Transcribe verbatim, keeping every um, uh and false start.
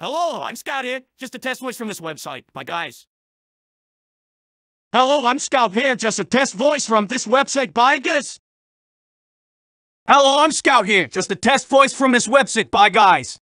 Hello, I'm Scout here. Just a test voice from this website. Bye, guys. Hello, I'm Scout here. Just a test voice from this website. Bye, guys. Hello, I'm Scout here. Just a test voice from this website. Bye, guys.